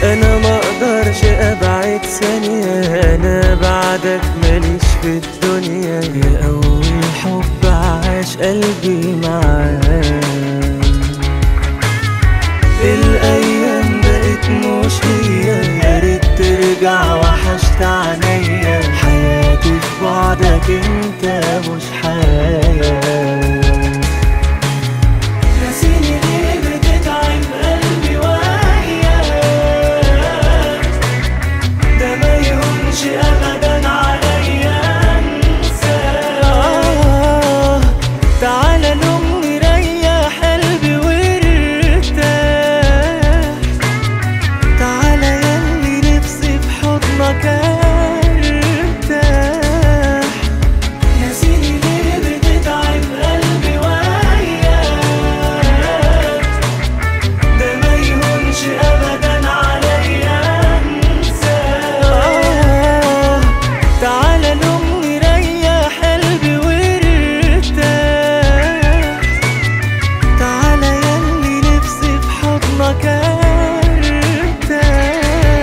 انا ما اقدرش ابعد ثانية، انا بعدك ماليش في الدنيا. يا اول حب عاش قلبي معاك، الايام بقت مش هي، يا ريت ترجع وحشت عينيا. حياتي في بعدك انت مش حياة. ناسيني ليه بتتعب قلبي وياك، ده ما يهونش ابدا عليا انساك. تعالى لومني ريح قلبي وارتاح، تعالى ياللي نفسي في حضنك ارتاح. ناسيني ليه بتتعب قلبي وياك، ده ما يهونش ابدا عليا انساك. تعالى لومني ريح قلبي وارتاح، تعالى ياللي نفسي في حضنك ارتاح.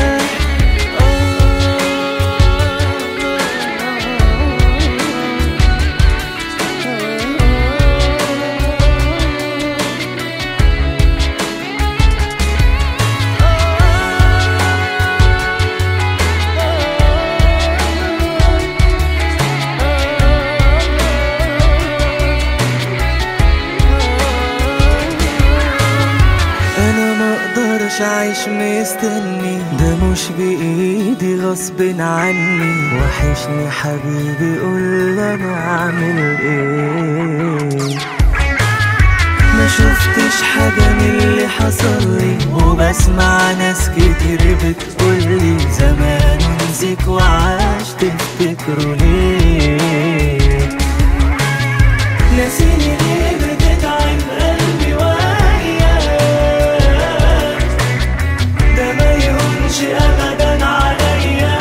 انا ما اقدرش اعيش مستني، ده مش بايدي غصب عني. وحشني حبيبي قول انا اعمل ايه. ما شفتش حاجة من اللي حصل لي، وبسمع ناس كتير بتقولي زمان نسيك وعاش تفتكروا ليه. ناسيني ليه بتتعب قلبي وياك، ده ما يهونش ابدا عليا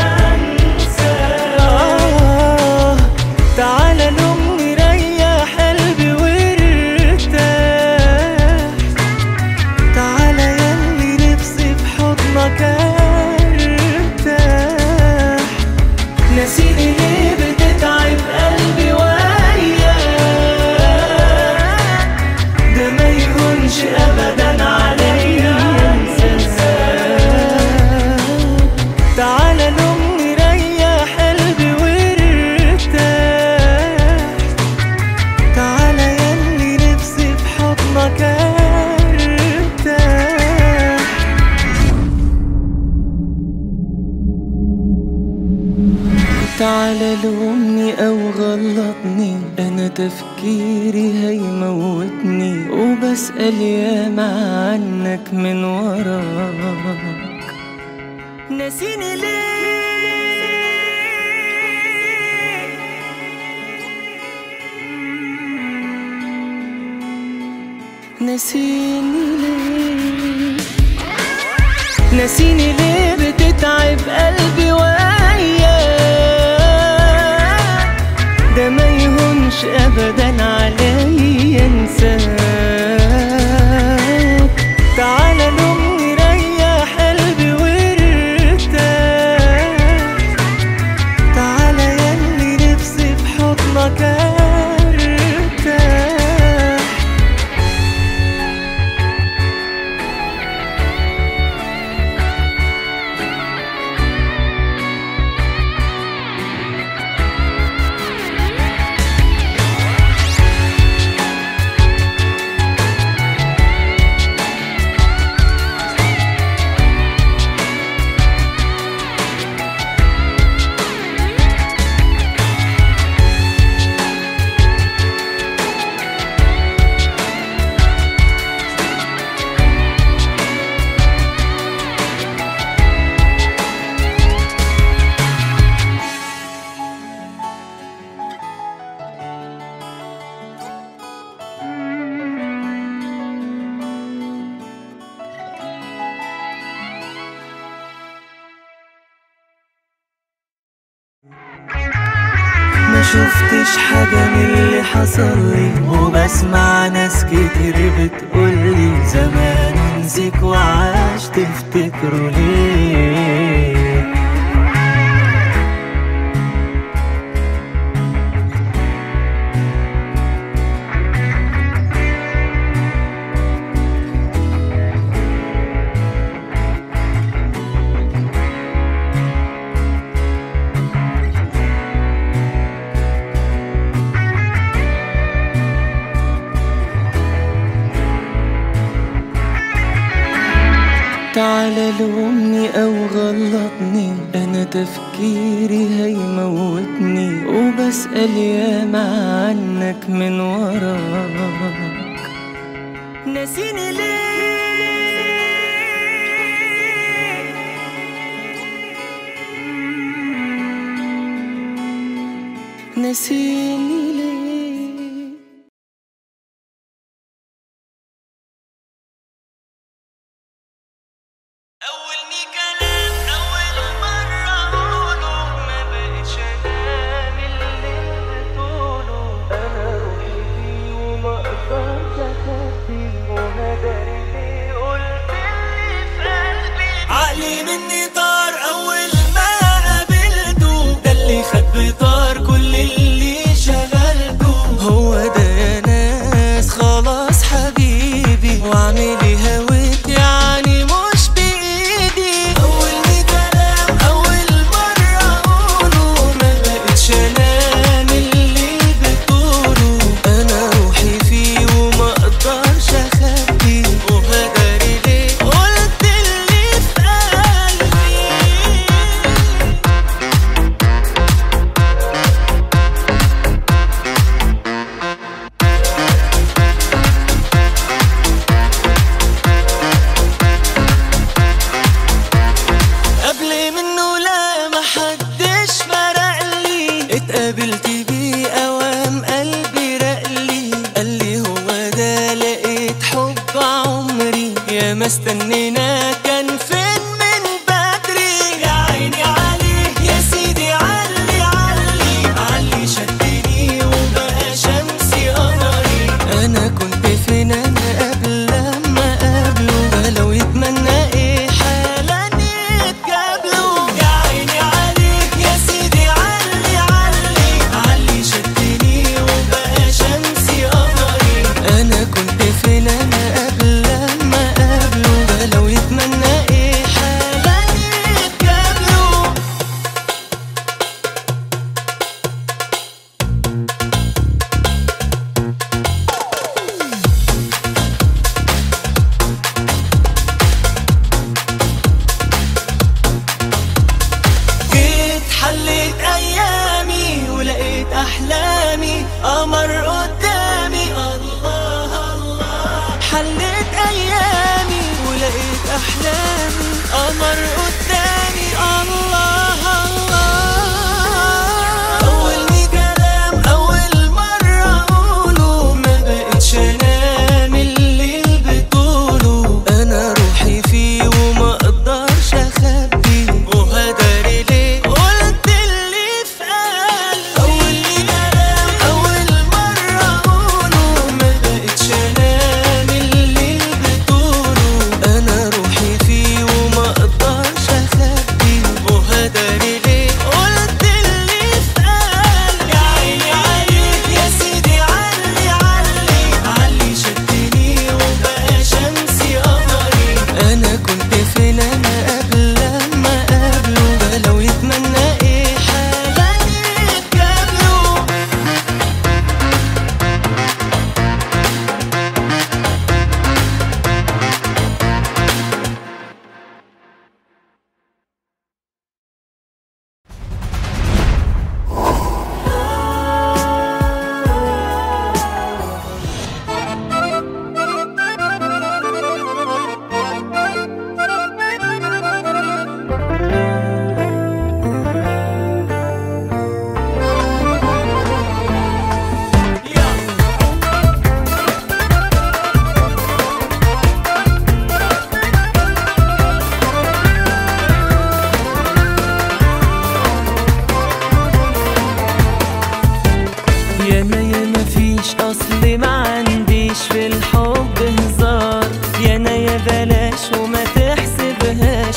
انساك. تعالى لومني ريح قلبي وارتاح، تعالى ياللي نفسي في حضنك ارتاح. ناسيني ليه بتتعب قلبي وياك، ده ما يهونش ابدا عليا انساك. تعالى لومني ريح قلبي وارتاح، تعالى ياللي نفسي في حضنك ارتاح. تعالى لومني او غلطني، انا تفكيري هيموتني، وبسأل ياما عنك من وراك. ناسيني ليه، ناسيني ليه، ناسيني ليه بتتعب قلبي وياك، ده ما يهونش ابدا عليا انساك. تعالى لومني ريح قلبي وارتاح، تعالى ياللي نفسي في حضنك ارتاح. ما شفتش حاجة من اللي حصل لي، وبسمع ناس كتير بتقولي زمان نسيك وعاش تفتكره ليه؟ تعالى لومني او غلطني، انا تفكيري هيموتني، وبسأل ياما عنك من وراك. ناسيني ليه؟ ناسيني ليه؟ أولني كلام أول مرة أقوله، ما بقتش أنام اللي بتقوله. أنا روحي فيه وما أقدرش أخبيه، وهداري ليه قلت اللي في قلبي. عقلي مني طار أول ما قابلته، ده اللي خد بطار كل اللي شغلته. هو ده يا ناس خلاص حبيبي، وعملي هويت يعني مش بإيدي. أولني كلام أول مرة أقوله، ما بقتش أنام اللي بتقوله. أنا روحي فيه وما أقدرش أخبيه، وهداري ليه قلت اللي في قلبي.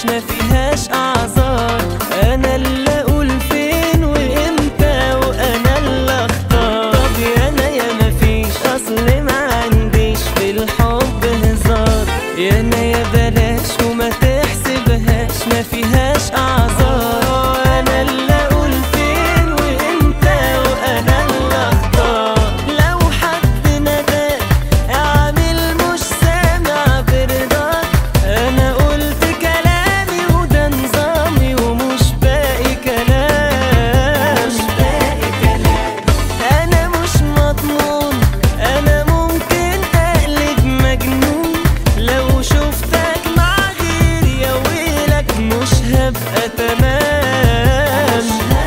ما فيهاش اعذار. انا اللي اقول فين وامتى وانا اللي اختار. طب يا انا يا ما فيش اصل ما عنديش في الحب هزار. يا انا يا بلاش وما تحسبهاش ما فيهاش اعذار. انا اللي اقول فين وامتى وانا اللي اختار. لو حد نداك اعمل مش سامع برضاك. انا قلت كلامي وده نظامي ومش باقي كلام. مش باقي كلام. انا مش مضمون انا ممكن اقلب مجنون. لو شفتك مع غيري يا ويلك مش هبقى تمام.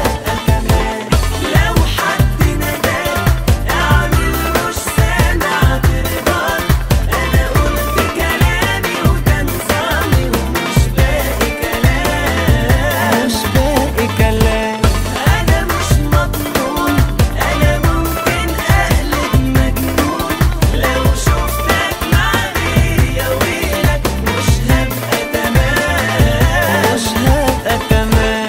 لو حد نداك اعمل مش سامع برضاك. انا قلت كلامي وده نظامي ومش باقي كلام. مش باقي كلام. انا مش مضمون انا ممكن اقلب مجنون. لو شفتك مع غيري يا ويلك مش هبقى تمام. مش هبقى تمام.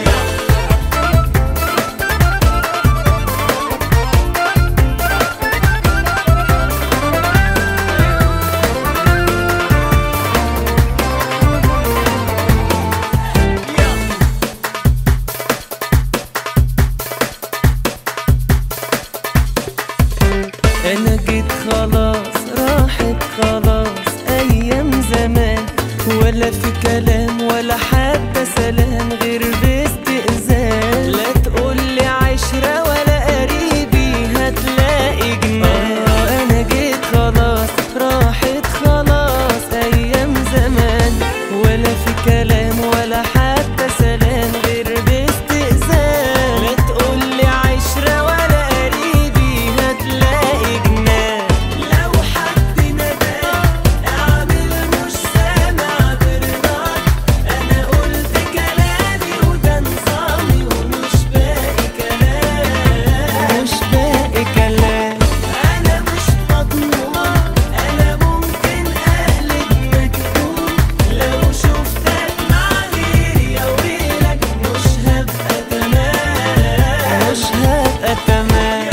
انا جيت خلاص راحت خلاص ايام زمان. ولا في كلام ولا حتى سلام غير باستئذان. لا تقولي عشرة ولا قريبي هتلاقي جنان. انا جيت خلاص راحت خلاص ايام زمان. ولا في كلام ولا حتى سلام غير باستئذان. لا تقولي عشرة ولا قريبي هتلاقي جنان. لو حد نداك اعمل مش سامع برضاك. انا قلت كلامي وده نظامي ومش باقي كلام. مش باقي كلام. انا مش مضمون انا ممكن اقلب مجنون. لو شفتك مع غيري يا ويلك مش هبقى تمام. مش هبقى تمام.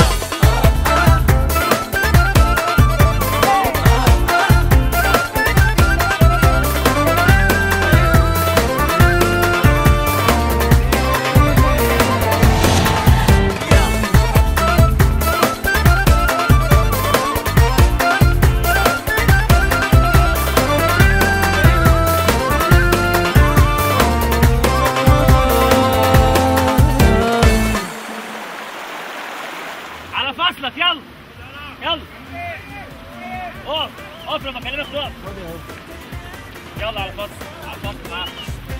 على فصلك يلا يلا. اقف اقف لما اكلمك تقف. يلا على فصل على فصل معاك.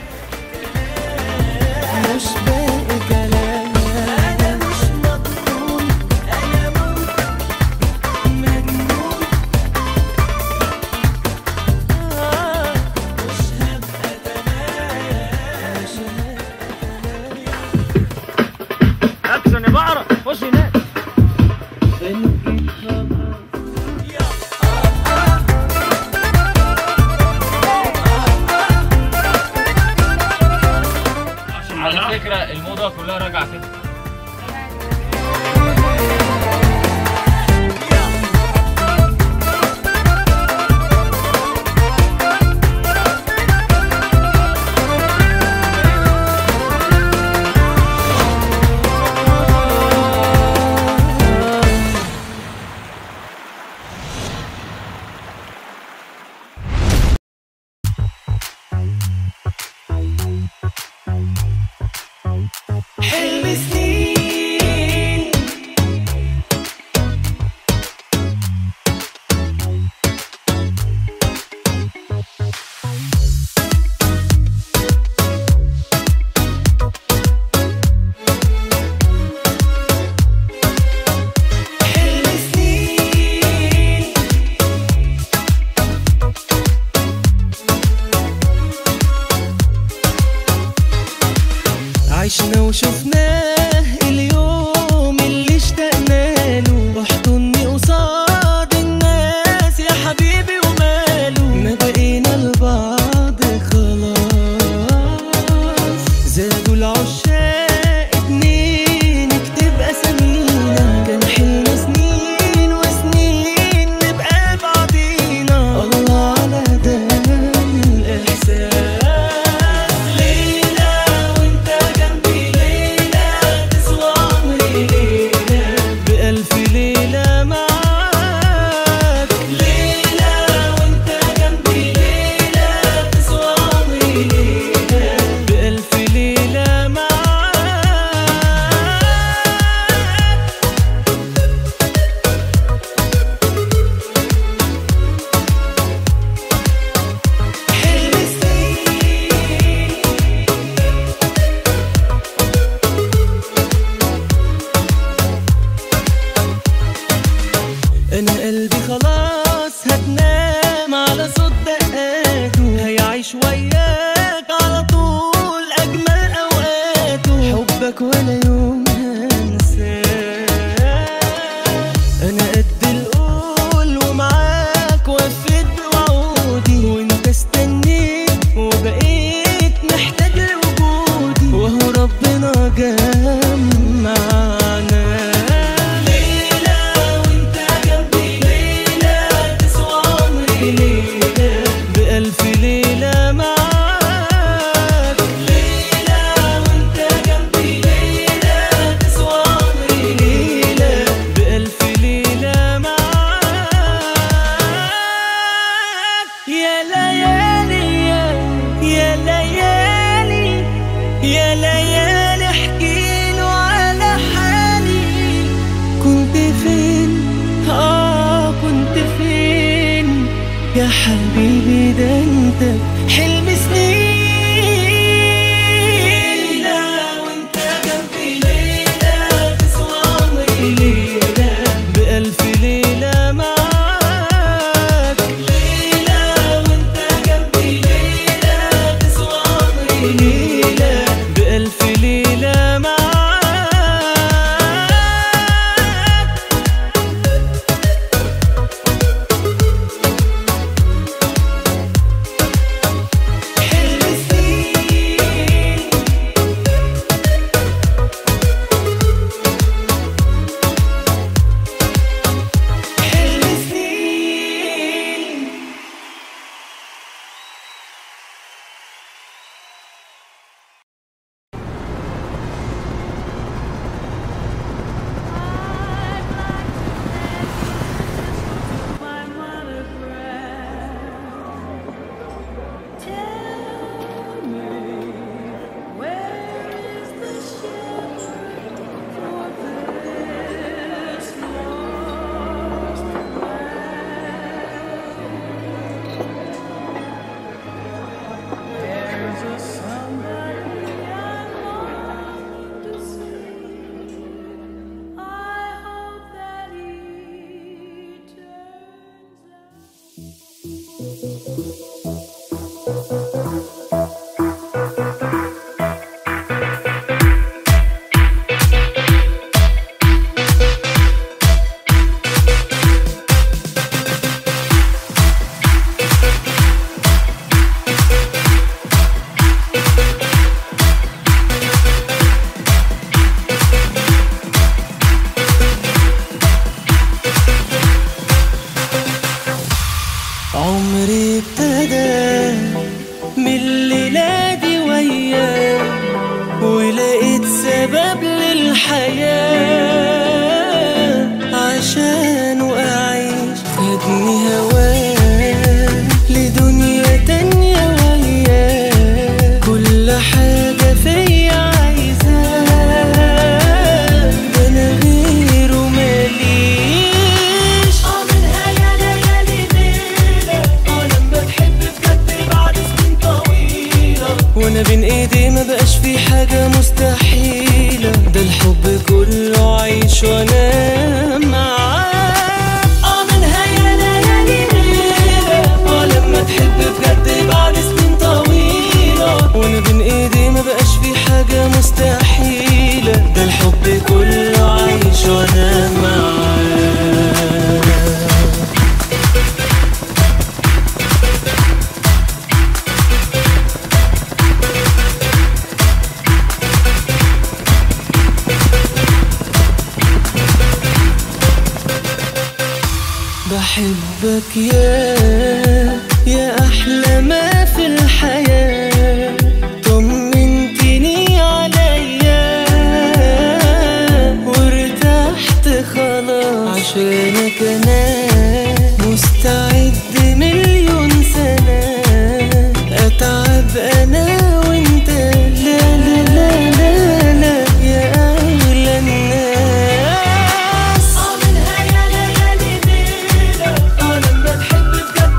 مش باقي كلام. انا مش مضمون انا ممكن مجنون. مش هبقى تمام. مش هبقى تمام. اكشن يا بقرة خش هناك. انا جيت خلاص. على فكرة الموضة كلها راجعة كده. حلم سنين حلم سنين عشنا وشفناه اليوم اللي اشتقنا له. احضني قصاد الناس يا حبيبي وماله. ما بقينا لبعض خلاص. جمعنا. ليلة وانت جنبي، ليلة تسوى عمري، ليلة بألف ليلة معاك. ليلة وانت جنبي، ليلة تسوى عمري، ليلة بألف ليلة معاك. يا ليالي يا ليالي يا ليالي احكيله على حالي. كنت فين كنت فين يا حبيبي؟ ده انت حلم سنين. ليلة وانت جنبي، ليلة تسوى عمري، ليلة بألف ليلة معاك. ليلة وانت جنبي، ليلة تسوى عمري، ليلة بألف ليلة معاك. حلم سنين، حلم سنين. عمري ابتدى من الليلة دي وياك، ولقيت سبب للحياة عشان أعيش. خدني هواك لدنيا تانية وياك، كل حاجة فيا عايزاك، ده أنا غيره ماليش. منها يا ليالي ليلة لما تحب بجد بعد سنين طويلة، وانا بين ايدي ما بقاش في حاجة مستحيلة، ده الحب كله عيش وانا معاك. منها يا ليالي ليلة لما تحب بجد بعد سنين طويلة، وانا بين ايدي ما بقاش في حاجة مستحيلة، ده الحب كله عيش وانا معاك. بحبك يا أحلى ما في الحياة، طمنتني عليا وارتحت خلاص، عشانك أنا مستعد مليون سنة أتعب أنا وأنت. لا لا لا لا لا يا أغلى الناس. منها يا ليالي ليلة لما تحب بجد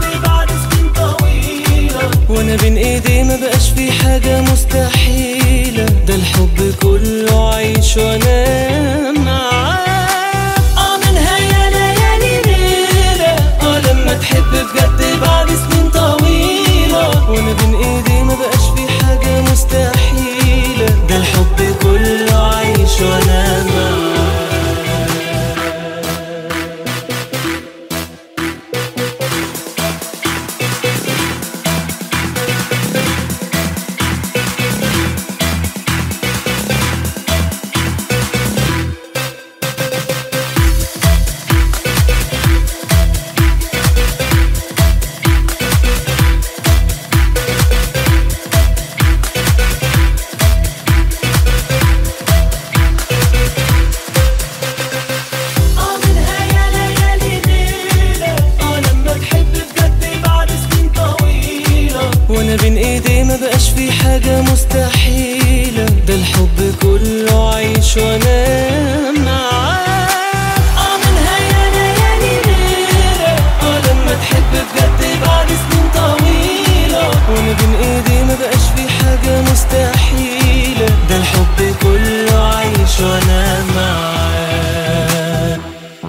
مستحيلة، ده الحب كله عايش وانا معاه.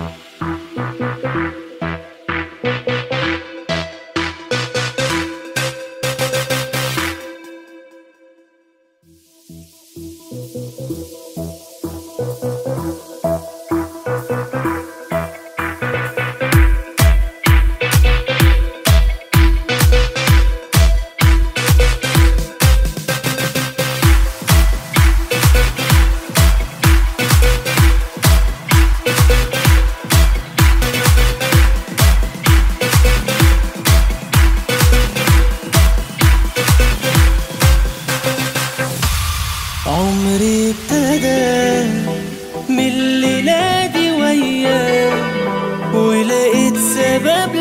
عمري ابتدى من الليلة دي وياه، ولقيت سبب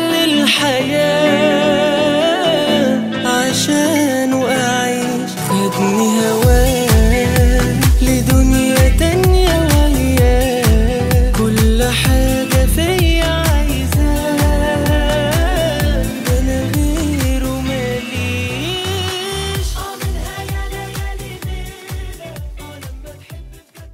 للحياة عشان أعيش. خدني هواه لدنيا تانية وياه، كل حاجة فيا عايزاه، ده أنا غيره ماليش. منها يا ليالي ليلة لما تحب بجد.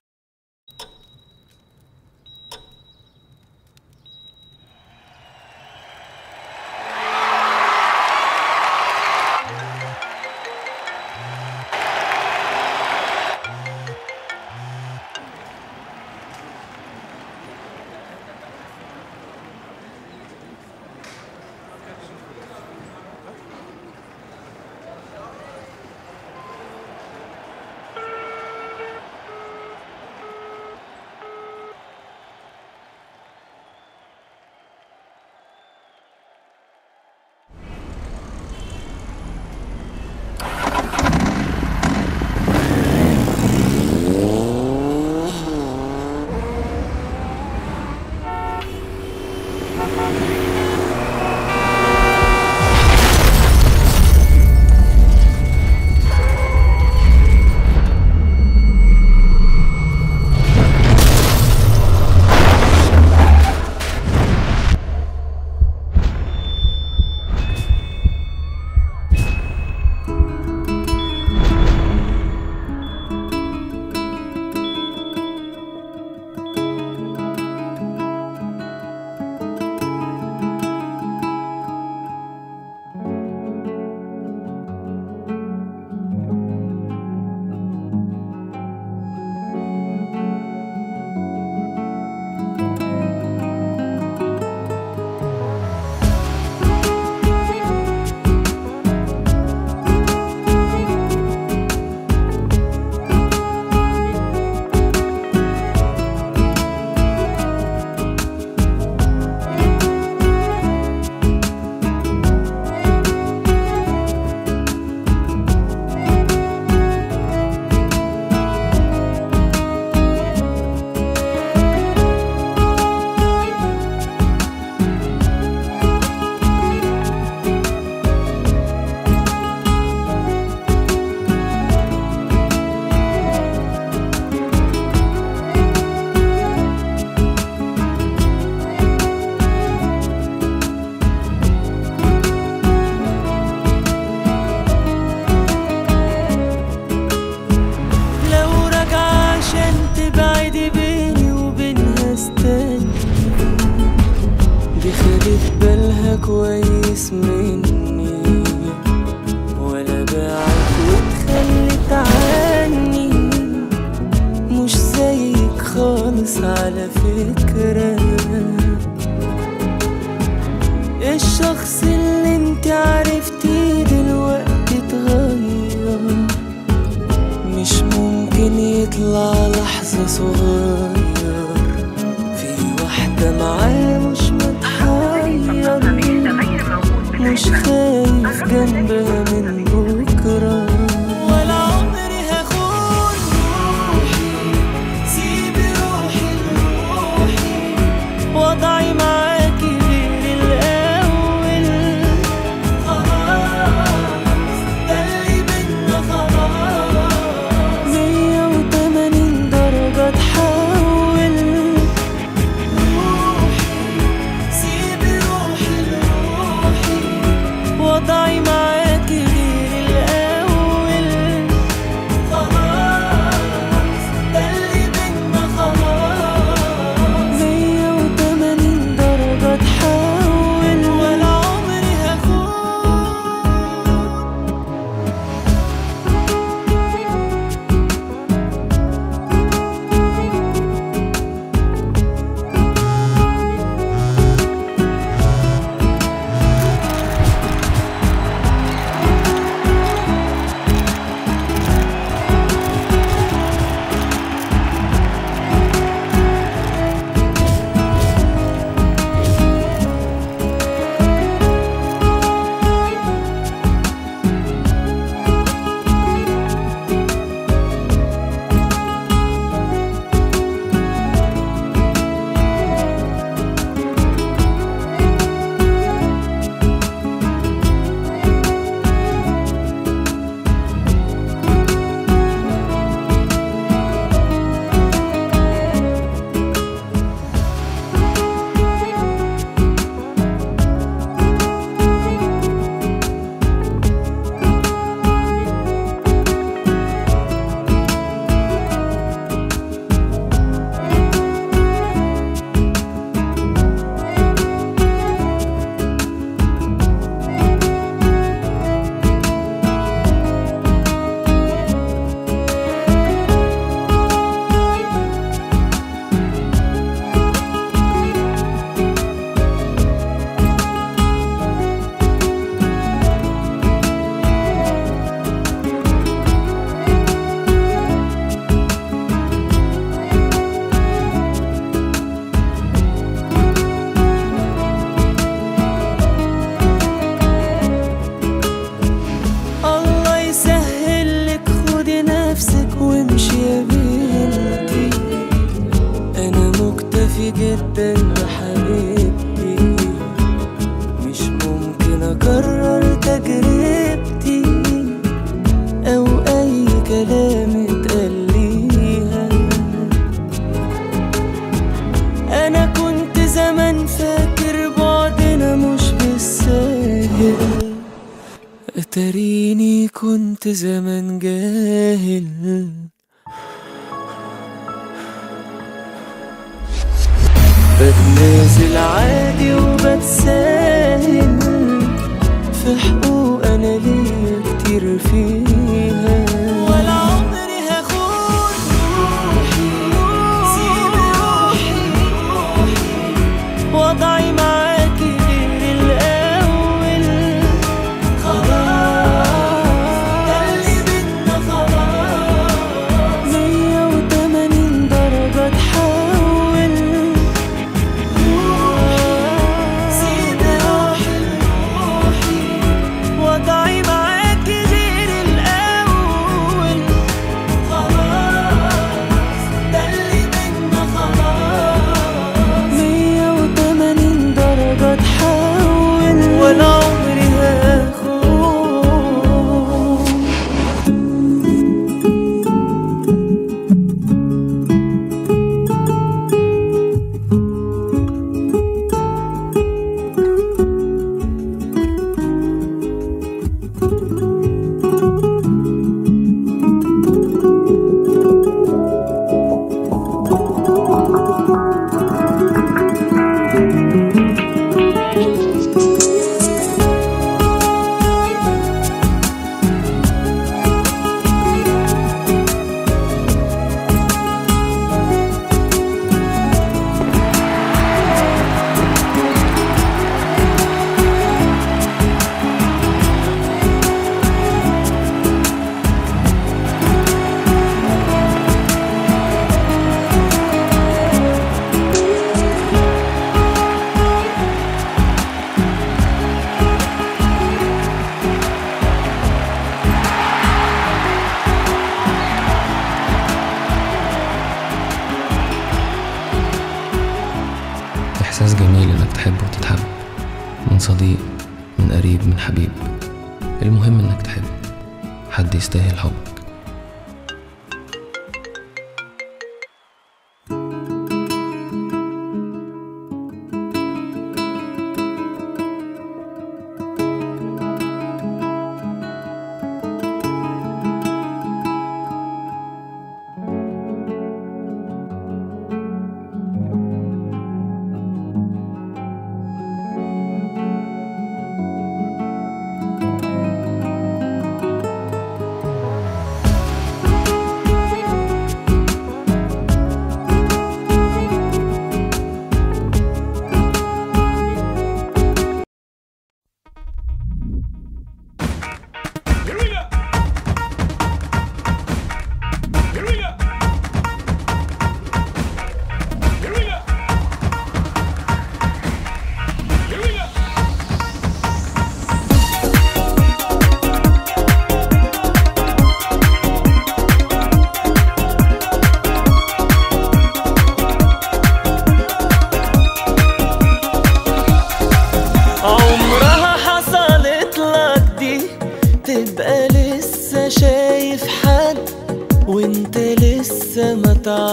كويس مني ولا باعك واتخلت عني، مش زيك خالص على فكرة. الشخص اللي انت عرفتيه دلوقتي اتغير، مش ممكن يطلع لحظة صغير في واحدة معاه مش متحير، مش خايف جنبها من بكرة. ولا عمري هخون روحي، سيبي روحي لروحي، وضعي معاكي غير الأول. خلاص ده اللي بينا خلاص، 180 درجة تحول. روحي سيبي روحي لروحي، وضعي معاكي غير كنت زمان جاهل. بتنازل عادي وبتساهل في حقوق انا ليا كتير فيها، ولا عمري هاخد روحي، سيب روحي وضعي معاكي غير الاول. خلاص ده اللي بدنا، خلاص 180 درجة تحول. سيب روحي وضعي معاكي غير الاول. خلاص ده اللي بدنا، خلاص 180 درجة تحول، ولا عمري هاخد. إحساس جميل إنك تحب وتتحب، من صديق، من قريب، من حبيب. المهم إنك تحب حد يستاهل حبك. تبقى لسه شايف حد وانت لسه ما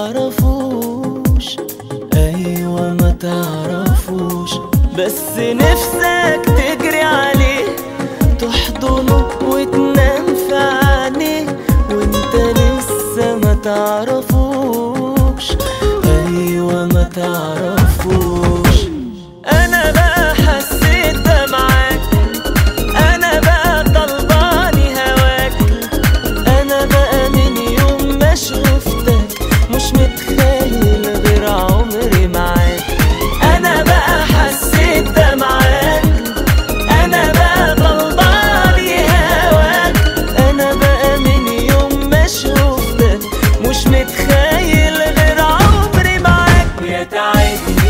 تعرفوش، ايوه ما تعرفوش، بس نفسك تجري عليه تحضنه وتنام في عينيه وانت لسه ما تعرفوش، ايوه ما تعرفوش. انا بقى حسيت ده معاك، انا بقى طلباني هواك، انا بقى من يوم ما شفتك مش متخيل غير عمري معاك. انا بقى حسيت ده معاك، انا بقى طلباني هواك، انا بقى من يوم ما شفتك مش متخيل غير عمري معاك. يا تعبني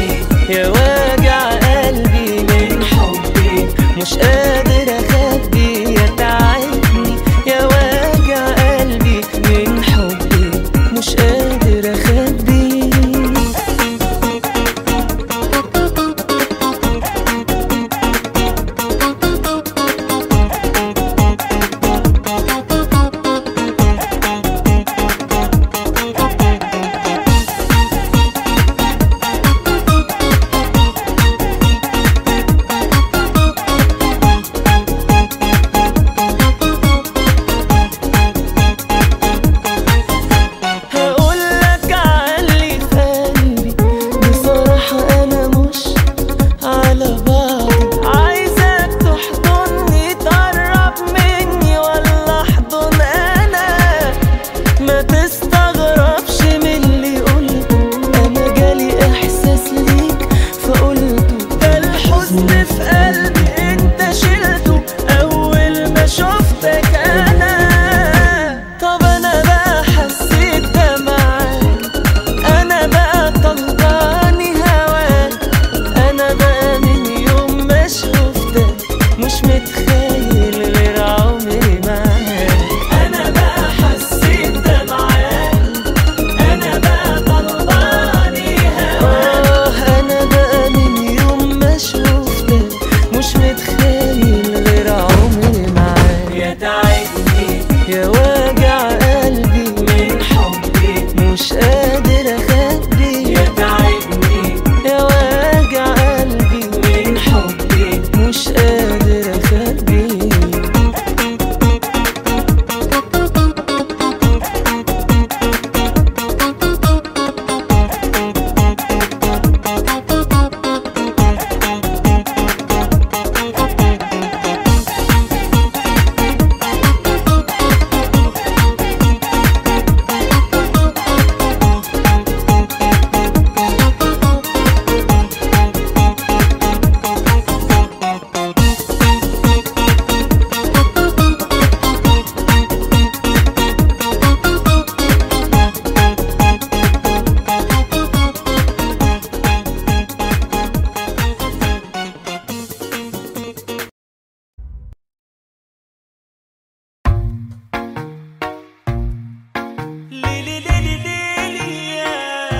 ليلي ليلي ليلي يا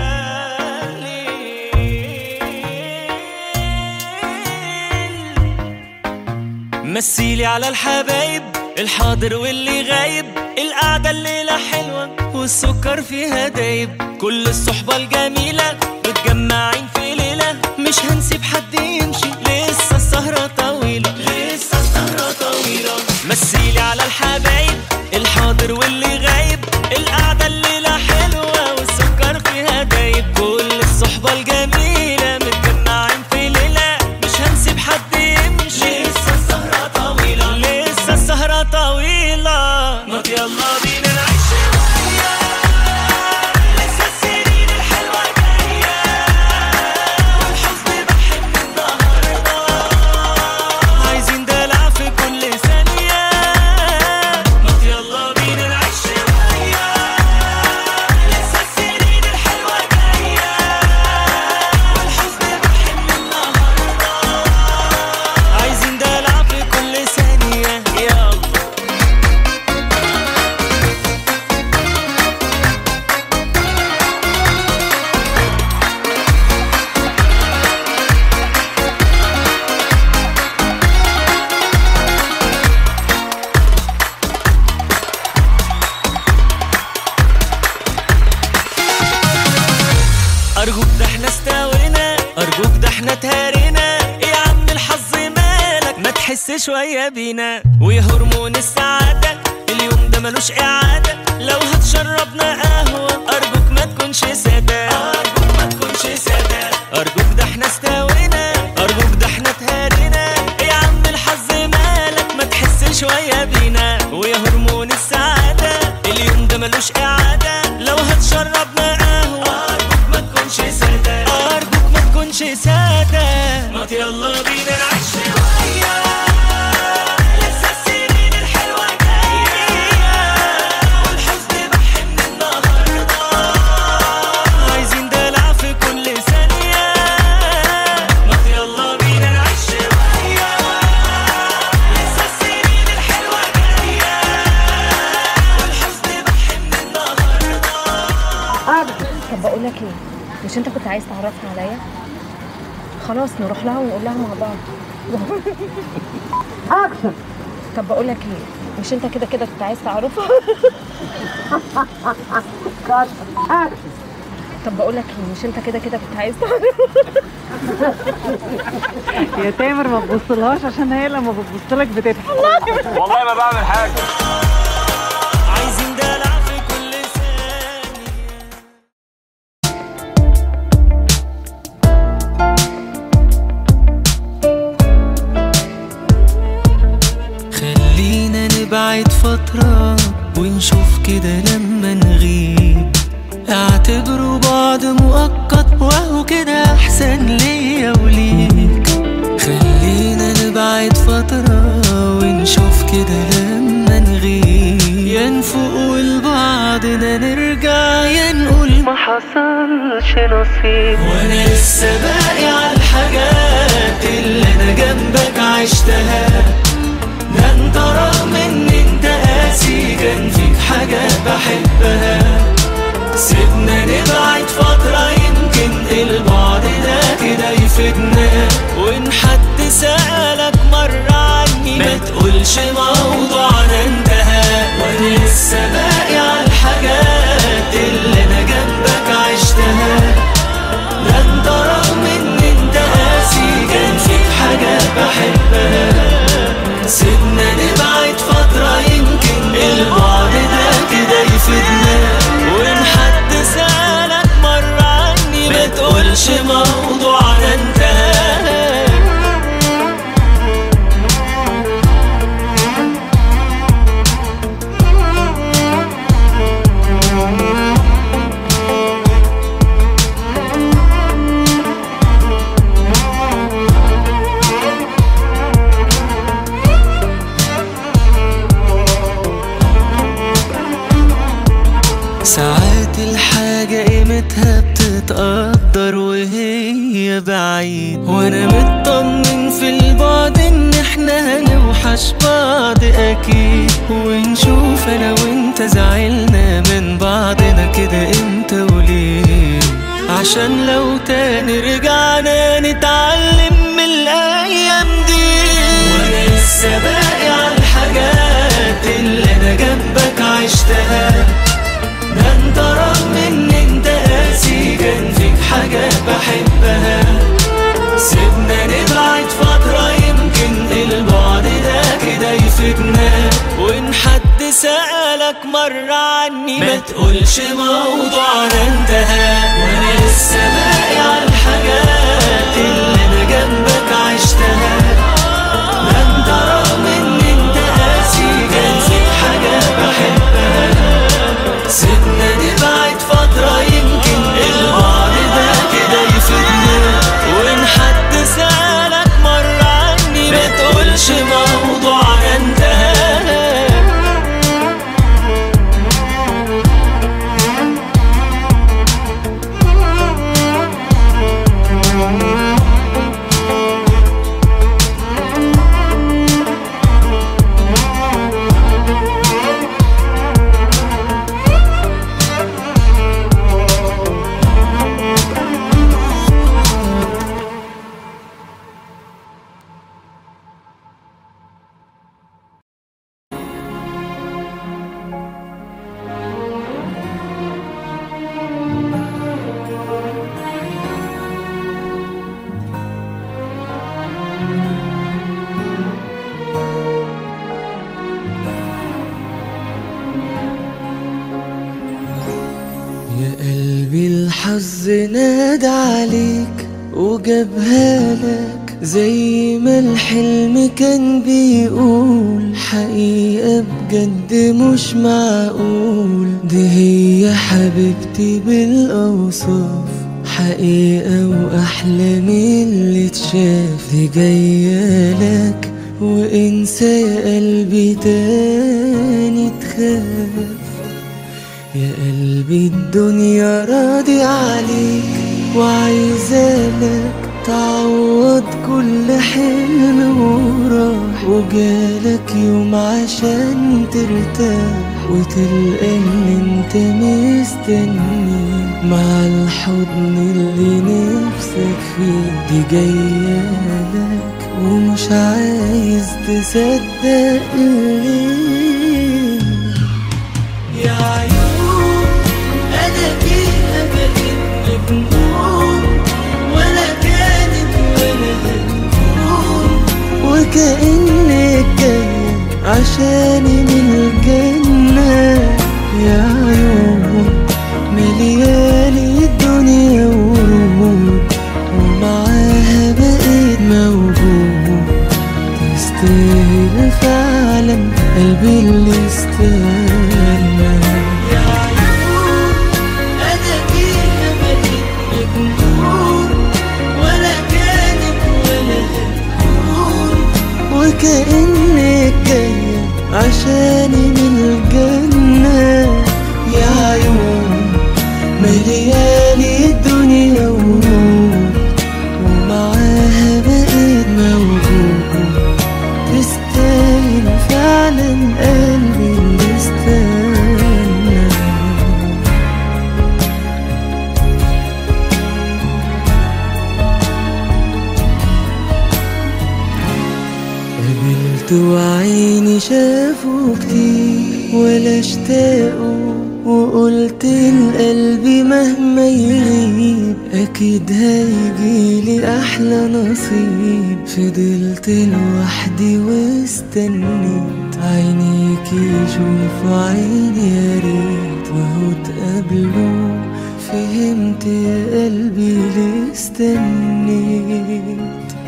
ليل. مثيلي على الحبايب الحاضر واللي غايب، القعدة الليلة حلوة والسكر فيها دايب، كل الصحبة الجميلة متجمعين في ليلة، مش هنسيب حد يمشي لسه السهرة طويلة، لسه السهرة طويلة. مثيلي على الحبايب الحاضر واللي غايب، القعدة الليلة حلوة والسكر فيها دايب، كل الصحبة الجميلة متجمعين في ليلة، مش هنسيب حد يمشي لسه السهرة طويلة، لسه السهرة طويلة. ما يلا بينا نعيش شوية، لسه السنين الحلوة جاية، والحزن بحن النهاردة، عايزين دلع في كل ثانية. ما يلا بينا نعيش شوية، لسه السنين الحلوة جاية، والحزن بحن النهاردة، عايزين دلع في كل ثانية. يلا أرجوك ده احنا استوينا، أرجوك ده احنا تهرينا، يا عم الحظ مالك ما تحس شوية بينا، ويا هرمون السعادة اليوم ده ملوش إعادة، لو هتشربنا قهوة أرجوك ما تكونش سادة، أرجوك ما تكونش سادة. أرجوك ده احنا استوينا، أرجوك ده احنا تهرينا، يا عم الحظ مالك ما تحس شوية بينا، ويا هرمون السعادة اليوم ده ملوش إعادة، لو هتشربنا قهوة أرجوك ما تكونش سادة، أرجوك ما تكونش سادة. ما يلا بينا نعيش شوية، لسه السنين الحلوة جاية، والحزن بحن النهاردة، عايزين دلع في كل ثانية. ما يلا بينا نعيش شوية، لسه السنين الحلوة جاية، والحزن بحن النهاردة. طب بقول لك ايه، مش انت كنت عايز تعرفها عليا؟ خلاص نروح لها ونقول لها مع بعض. اكشن. طب بقول لك ايه، مش انت كده كده كنت عايز تعرفها؟ اكشن. طب بقول لك ايه، مش انت كده كده كنت عايز تعرفها؟ يا تامر ما تبصلهاش عشان هي لما بتبصلك بتضحك. والله ما بعمل حاجة. عايزين دلع في كل ثانية. خلينا نبعد فترة ونشوف كده لما نغيب، اعتبروا بعض مؤقت وهو كده احسن ليا وليك. خلينا نبعد فترة ونشوف كده لما نغيب، يا نفوق لبعضنا نرجع، يا نقول ما حصلش نصيب، وانا لسه باقي على الحاجات اللي انا جنبك عشتها، ده انت رغم ان انت قاسي كان فيك حاجات بحبها. سيبنا نبعد فترة يمكن البعد ده كده يفيدنا، وان حد سألك مرة عني ما تقولش موضوعنا انتهى، وانا لسه باقي على الحاجات اللي انا جنبك عشتها، ده انت رغم ان انت قاسي كان فيك حاجات بحبها. سيبنا نبعد فترة يمكن البعد ده كده يفيدنا، وإن حد سألك مرة عني ما تقولش موضوعنا انتهى. ساعات الحاجة قيمتها بتتقدر وهي بعيد، وانا مطمن في البعد ان احنا هنوحش بعض اكيد، ونشوف انا وانت زعلنا من بعض كده امتى وليه؟ عشان لو تاني رجعنا نتعلم من الايام دي. وانا لسه باقي على الحاجات اللي انا جنبك عشتها. ده انت رغم ان انت قاسي كان فيك حاجات بحبها. سيبنا نبعد فترة يمكن البعد ده كده يفيدنا. وان حد سألك مرة عني ما تقولش موضوعنا انتهى. وانا لسه باقي على الحاجات اللي انا جنبك عشتها. ده انت رغم ان انت قاسي كان فيك حاجات بحبها. سيبنا نبعد فترة يمكن البعد ده كده يفيدنا. وان حد سألك مرة عني ما تقولش موضوعنا انتهى. الحظ نادى عليك وجابها لك زي ما الحلم كان بيقول. حقيقة بجد مش معقول، دي هي حبيبتي بالأوصاف. حقيقة وأحلى من اللي اتشاف. دي جاية لك وانسى يا قلبي تاني تخاف. يا قلبي الدنيا راضي عليك وعايزالك تعوض كل حلم وراح. وجالك يوم عشان ترتاح وتلقى اللي انت مستنيه مع الحضن اللي نفسك فيه. دي جايالك ومش عايز تصدق ليه. يا عيون أنا فيها بقيت مجنون، ولا كانت ولا هتكون. وكأنك جاية عشاني من الجنة. يا عيون مليالي الدنيا ورود، ومعاها بقيت موجود. تستاهل فعلا قلبي اللي استاهل. وكأنك جاية عشاني من الجنة. يا عيون مليالي الدنيا ورود، ومعاها بقيت موجود. تستاهل فعلا قلبي اللي استنى. قابلت وعيني شافوا كتير ولا اشتاقوا، وقلت لقلبي مهما يغيب أكيد هيجيلي أحلى نصيب. فضلت لوحدي واستنيت عينيكي يشوفوا عيني يا ريت. وهو اتقابلوا فهمت يا قلبي ليه استنيت.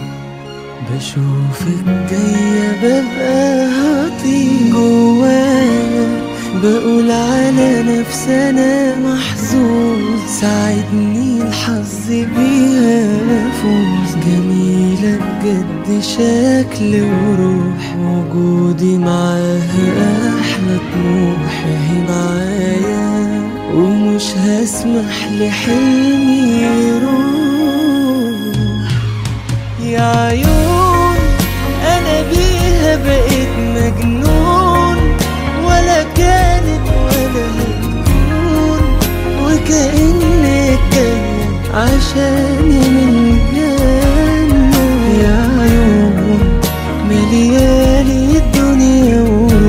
بشوفك جاية ببقى هطير جوايا، بقول على نفسي أنا محظوظ. ساعدني الحظ بيها أفوز. جميلة بجد شكل وروح، وجودي معاها أحلى طموح. هي معايا ومش هسمح لحلمي يروح. يا عيون أنا بيها بقيت مجنون، ولا كانت ولا هتكون. وكأنك جاية عشاني من الجنة. يا عيون مليالي الدنيا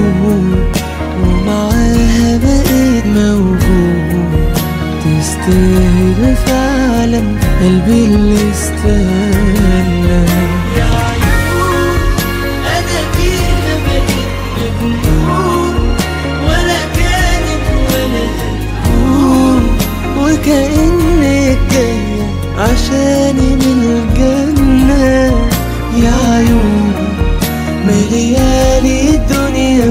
ومعاها بقيت موجود. تستاهل فعلا قلبي اللي استنى. يا عيون أنا فيها بقيت مجنون، ولا كانت ولا هتكون. وكأنك جاية عشاني من الجنة. يا عيون مليالي الدنيا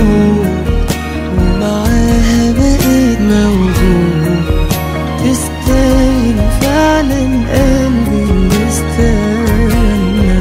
ومعاها بقيت موجود. تستاهل فعلا قلبي اللي استنى.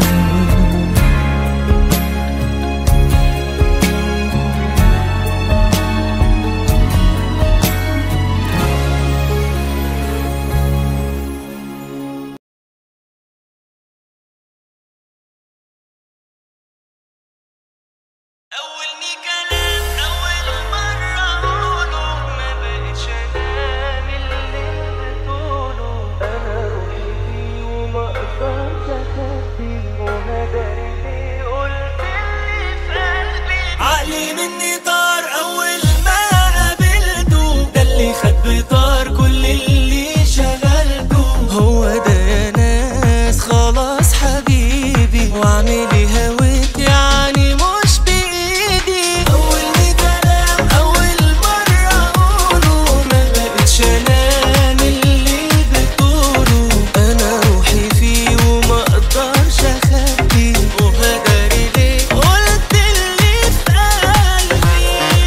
أولني كلام أول مرة أقوله، ما بقتش أنام اللي بتقوله. أنا روحي فيه وما أقدرش أخبيه، وهداري ليه قلت اللي في قلبي. عقلي مني طار أول ما قابلته، ده اللي خد بطار كل اللي شغلته. هو ده يا ناس خلاص حبيبي، وأعملي هويت يعني مش بإيدي. أولني كلام أول مرة أقوله، ما بقتش أنام اللي بتقوله. أنا روحي فيه وما أقدرش أخبيه، وهداري ليه قلت اللي في قلبي.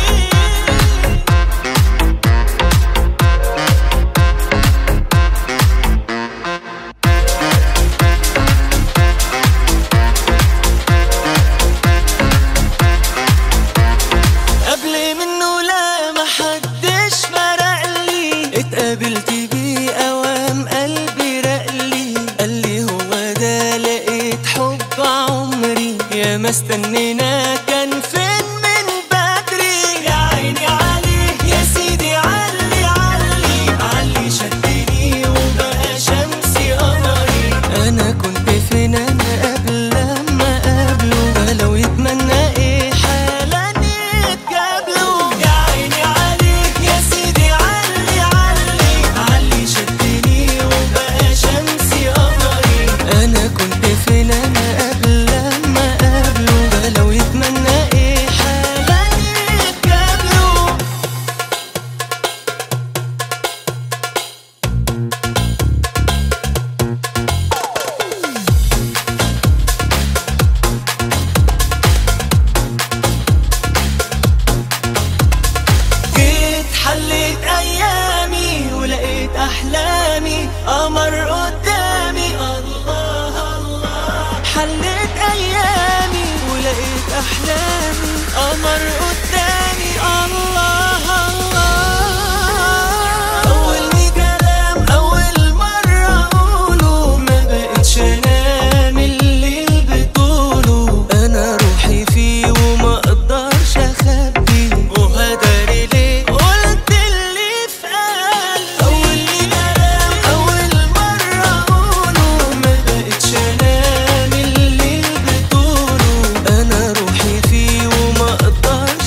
قبل منه لا محدش فرقلي، اتقابلت بيه اوام قلبي رقلي. قالي هو ده لقيت حب عمري، يا ما استنينا كان فين من بدري. يا عيني عليه يا سيدي علي علي علي، شدني وبقى شمسي قمري. انا كنت فين انا قبل لما قابله، ولو يتمنى ايه حالا يتقابلوا. يا عيني عليك يا سيدي علي علي علي، شدني وبقى شمسي قمري. انا كنت فين انا قبل لما قابله، ولو يتمنى ايه حالا يتقابلوا. جيت حليت ايامي ولقيت احلامي قمر قدامي. الله الله، حليت ايامي ولقيت احلامي قمر قدامي. الله الله، اولني كلام اول مرة اقوله، ما بقتش انام اللي بتقوله. انا روحي فيه وما اقدرش اخبيه، وهداري ليه قلت اللي في قلبي. اولني كلام اول مرة اقوله، ما بقتش انام اللي بتقوله. انا روحي فيه وما اقدرش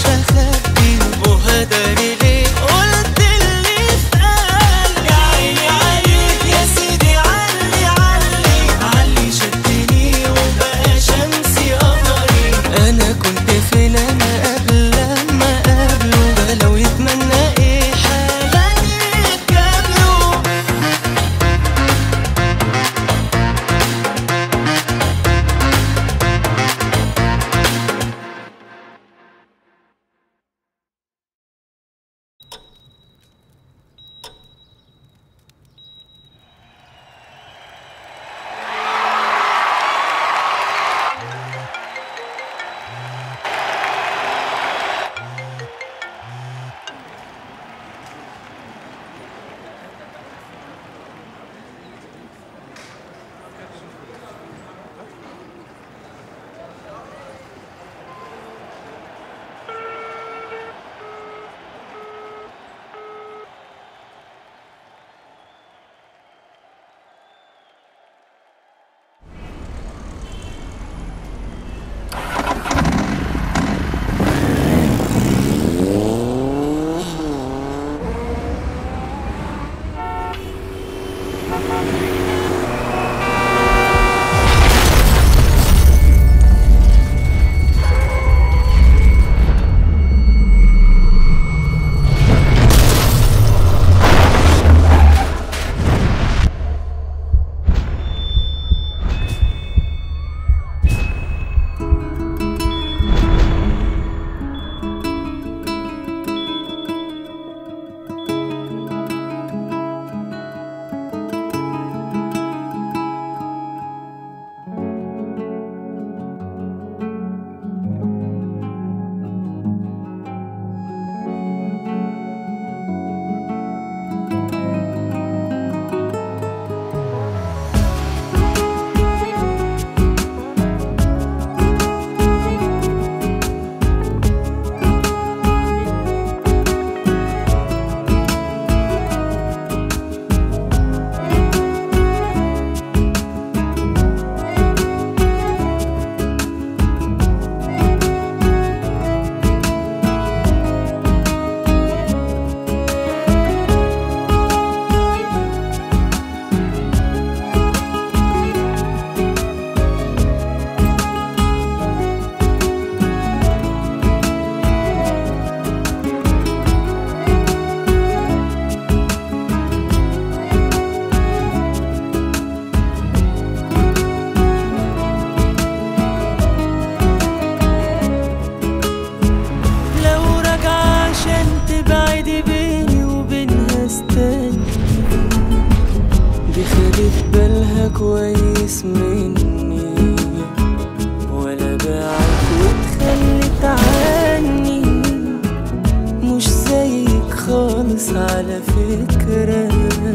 ذكرى.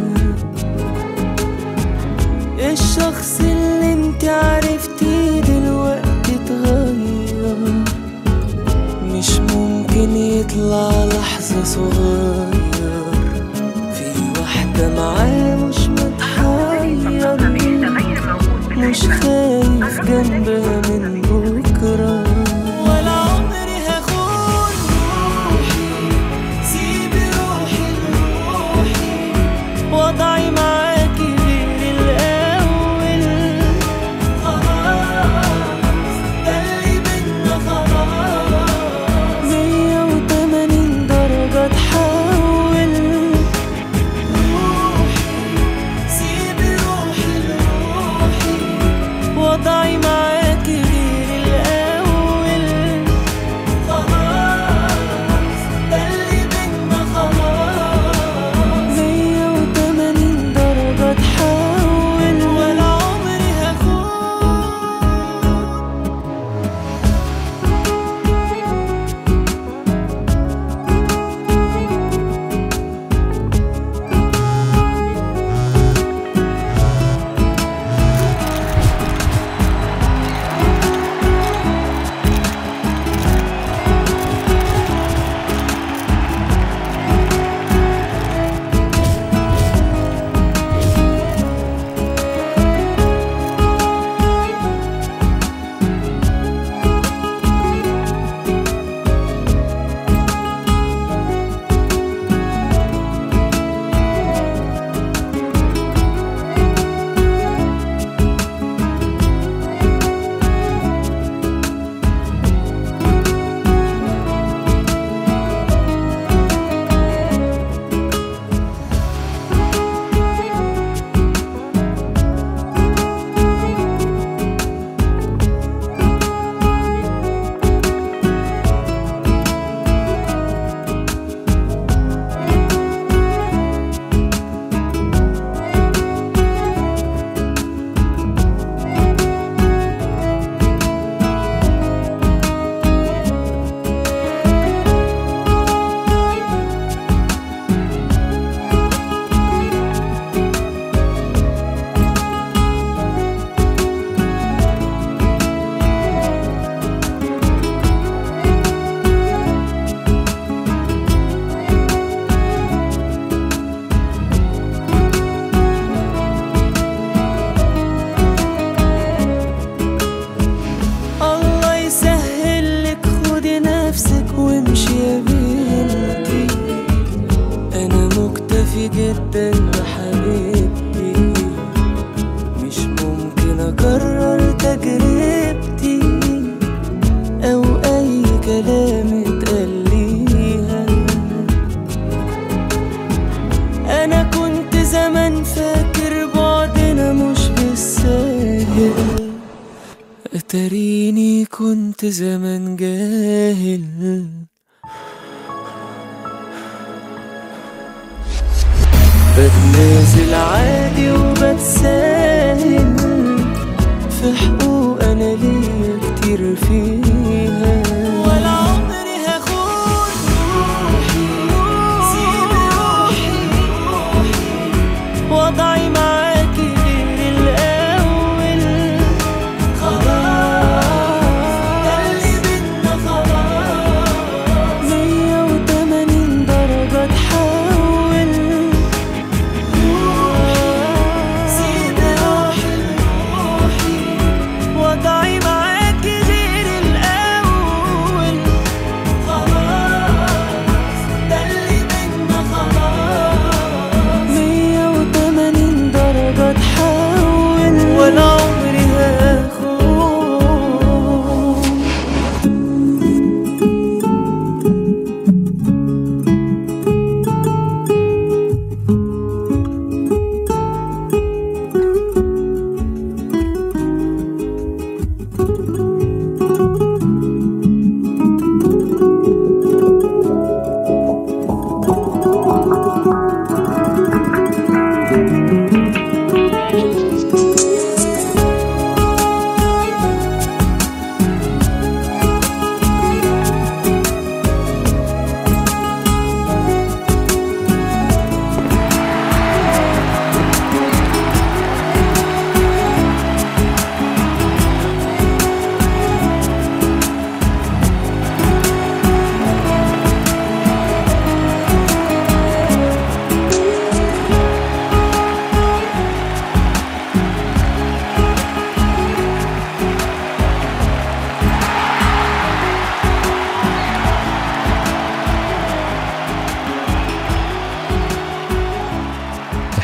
الشخص اللي انت عرفتيه دلوقتي اتغير، مش ممكن يطلع لحظة صغير في واحدة معاه مش متحير، مش خايف جنبها من بكرة. ولا عمري هخون روحي، سيبي روحي لروحي، وضعي معاكي غير الأول. خلاص ده اللي بينا خلاص، 180 درجة تحول. روحي سيبي روحي لروحي، وضعي معاكي غير الأول. خلاص ده اللي بينا خلاص، 180 درجة تحول. ولا عمري هخون. الله يسهل لك، خدي نفسك وامشي يا بنتي. أنا مكتفي جدا بحبيبتي، مش ممكن أكرر تجربتي أو أي كلام اتقال ليها. أنا كنت زمان فاكر بعدنا مش بالساهل، أتريني كنت زمان جاهل. بتنازل عادي وبتساهل في حقوق أنا ليا كتير فيها. ولا عمري هخون روحي، سيبي روحي لروحي، وضعي معاكي غير الأول. خلاص ده اللي بينا خلاص، 180 درجة تحول. سيبي روحي لروحي، وضعي معاكي غير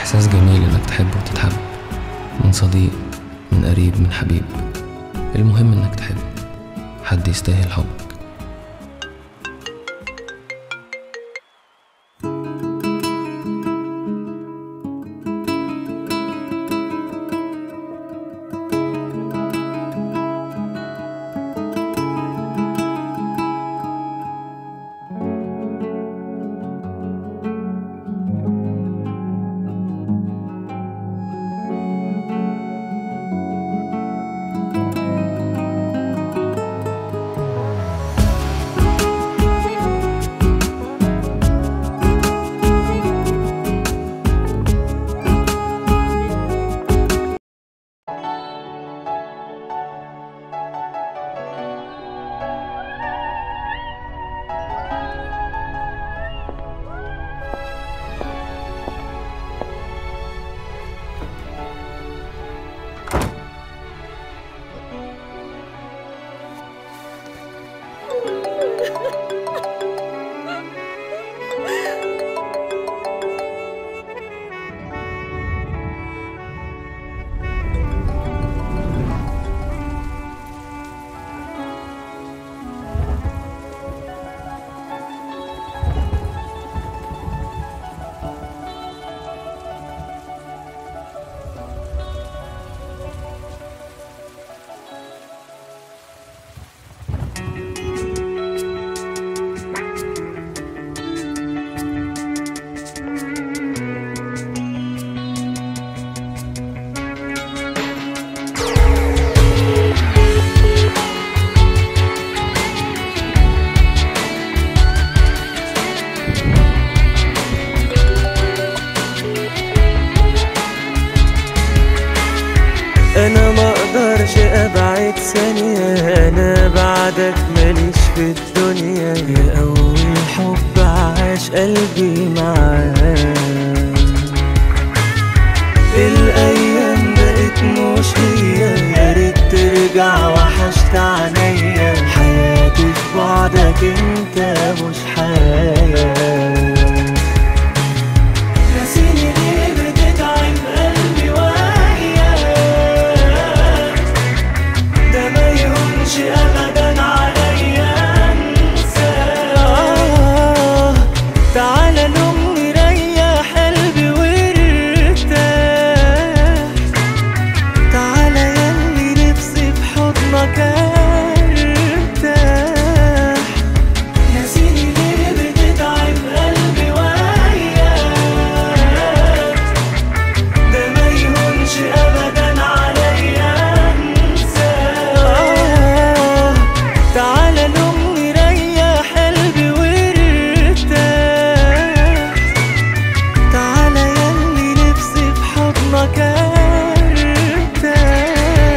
إحساس جميل إنك تحب وتتحب، من صديق، من قريب، من حبيب. المهم إنك تحب حد يستاهل حبك. انا ما اقدرش ابعد ثانية، انا بعدك ماليش في الدنيا. يا اول حب عاش قلبي معاك، الايام بقت مش هي، يا ريت ترجع وحشت عينيا. حياتي في بعدك انت مش حياة. ناسيني ليه بتتعب قلبي وياك، ده ما يهونش ابدا عليا انساك. تعالى لأمي ريح قلبي وارتاح، تعالى ياللي نفسي في حضنك ارتاح. ناسيني ليه بتتعب قلبي وياك، ده ما يهونش ابدا عليا انساك. تعالى لأمي ريح قلبي وارتاح، تعالى ياللي نفسي في حضنك ارتاح.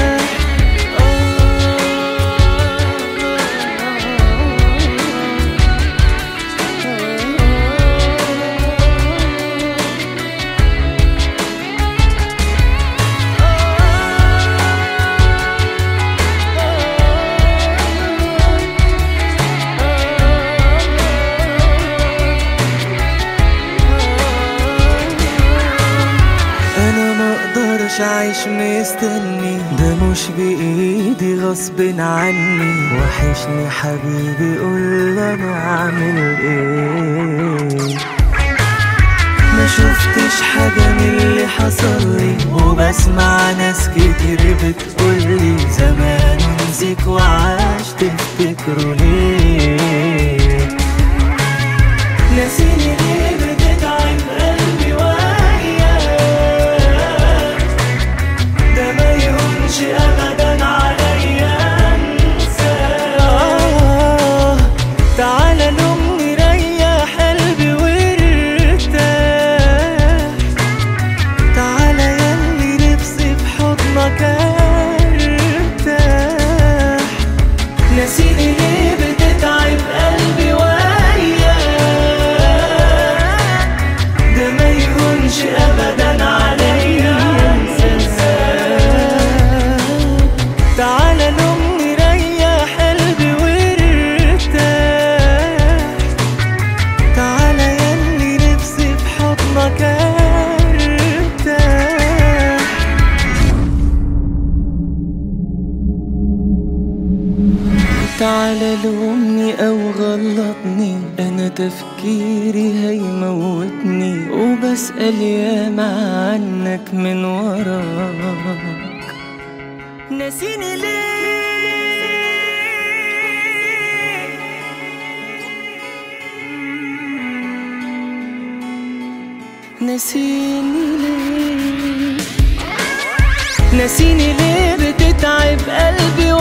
انا ما اقدرش اعيش مستني، ده مش بايدي غصب عني. وحشني حبيبي قول انا اعمل ايه. ما شفتش حاجة من اللي حصل لي، وبسمع ناس كتير بتقولي زمان نسيك وعاش تفتكروا ليه. ناسيني ليه بتتعب قلبي وياك، ده ما يهونش ابدا عليا انساك. تعالى لأمي ريح قلبي وارتاح، تعالى ياللي نفسي في حضنك ارتاح. ناسيني ليه بتتعب قلبي وياك، ده ما يهونش ابدا عليا انساك. تعالى لأمي ريح قلبي وارتاح، تعالى ياللي نفسي في حضنك ارتاح. تعالى لومني او غلطني، انا تفكيري هيموتني، وبسأل ياما عنك من وراك. ناسيني ليه؟ ناسيني ليه؟ ناسيني ليه بتتعب قلبي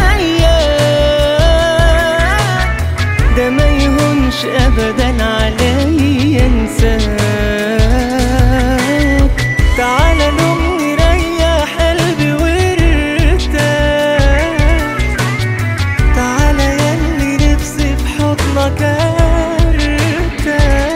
وياك؟ ده ما يهونش ابدا عليا انساك. تعالى لومني ريح قلبي وارتاح، تعالى ياللي نفسي في حضنك ارتاح.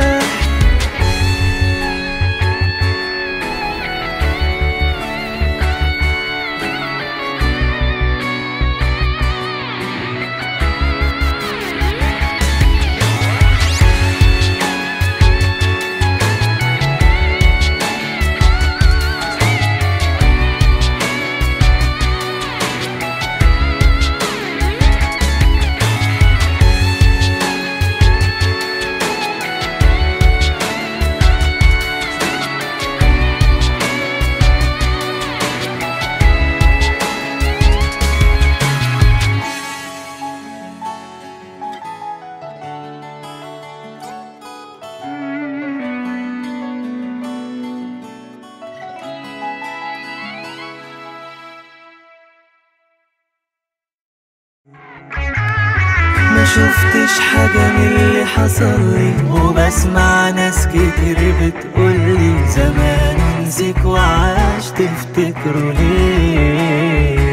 ما شفتش حاجة من اللي حصل لي، وبسمع ناس كتير بتقولي زمان نسيك وعاش تفتكروا ليه.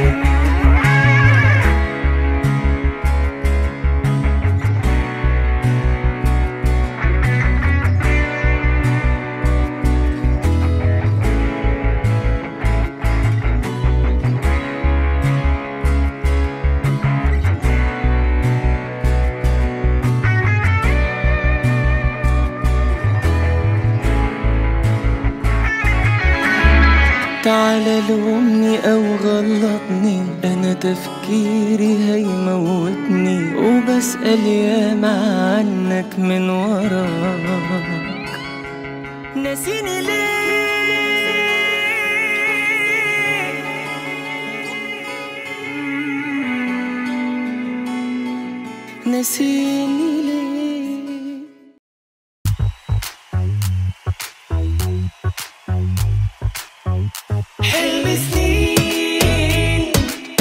تعالى لومني او غلطني، انا تفكيري هيموتني، وبسأل ياما عنك من وراك. ناسيني ليه؟ ناسيني ليه؟ حلم سنين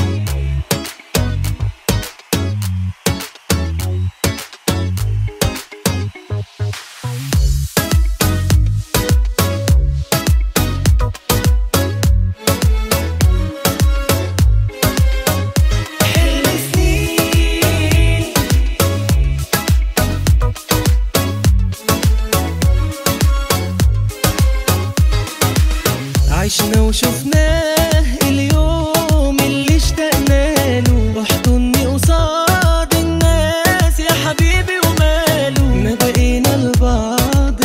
عشنا وشفناه اليوم اللي اشتقنا له، احضني قصاد الناس يا حبيبي وماله. ما بقينا لبعض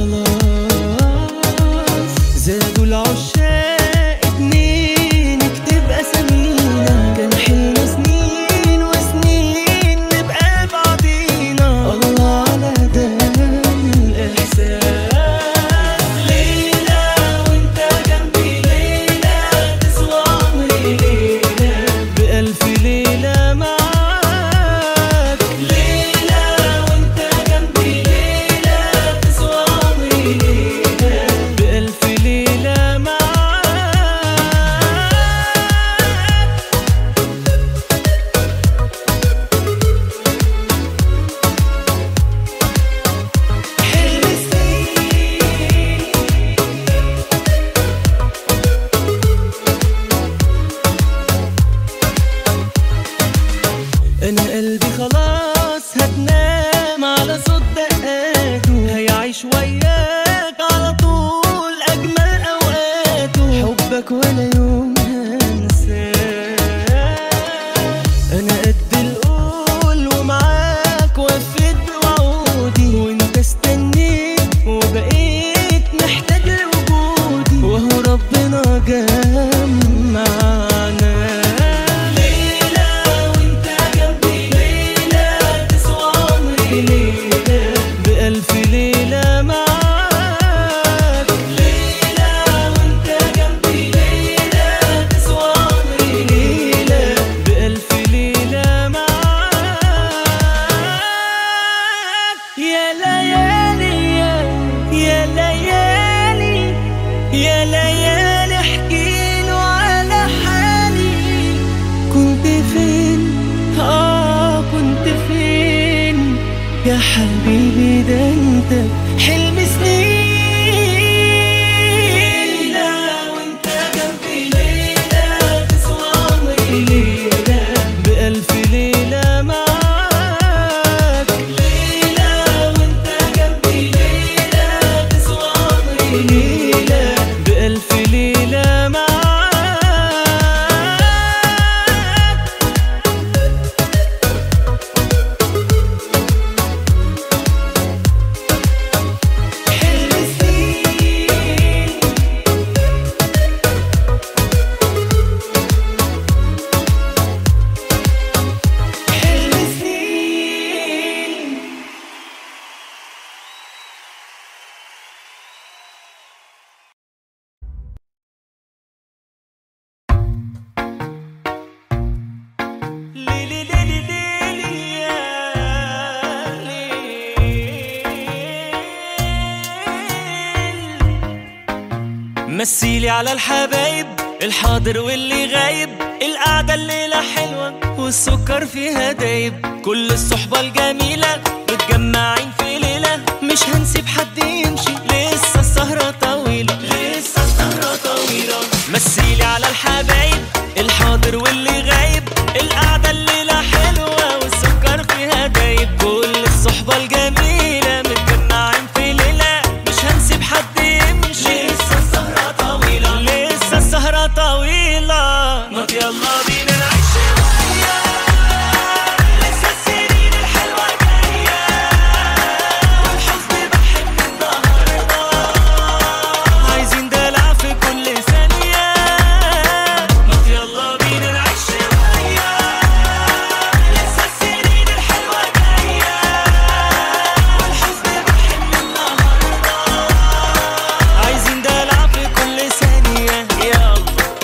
خلاص، زادوا العشاق اتنين نكتب اسامينا، كان حلم سنين وسنين نبقى بعضينا. الله على ده الاحساس، أنا قلبي خلاص هتنام على صوت دقاته، هيعيش وياك على طول أجمل أوقاته، حبك ولا يوم هنساه. أنا قد القول ومعاك وفيت بوعودي، وأنت استنيت وبقيت محتاج لوجودي، وهو ربنا جمعنا. ليلة وأنت جنبي يا ليالي احكيله على حالي. كنت فين كنت فين يا حبيبي؟ ده انت حلم سنين. وانت جنبي ليلة تسوى عمري ليلة بألف ليلة معاك. ليلة وانت جنبي ليلة تسوى عمري ليلة بألف ليلة معاك. مثيلي على الحبايب الحاضر واللي غايب، القعدة الليلة حلوة والسكر فيها دايب، كل الصحبة الجميلة متجمعين في ليلة، مش هنسيب حد يمشي لسه السهرة طويلة، لسه السهرة طويلة. مثيلي على الحبايب الحاضر واللي غايب، القعدة الليلة حلوة والسكر فيها دايب، كل الصحبة الجميلة متجمعين في ليلة، مش هنسيب حد يمشي لسه السهرة طويلة، لسه السهرة طويلة. ما يلا بينا نعيش شوية، لسه السنين الحلوة جاية، والحزن بحب النهاردة، عايزين دلع في كل ثانية. ما يلا بينا نعيش شوية، لسه السنين الحلوة جاية، والحزن بحب النهاردة، عايزين دلع في كل ثانية. يلا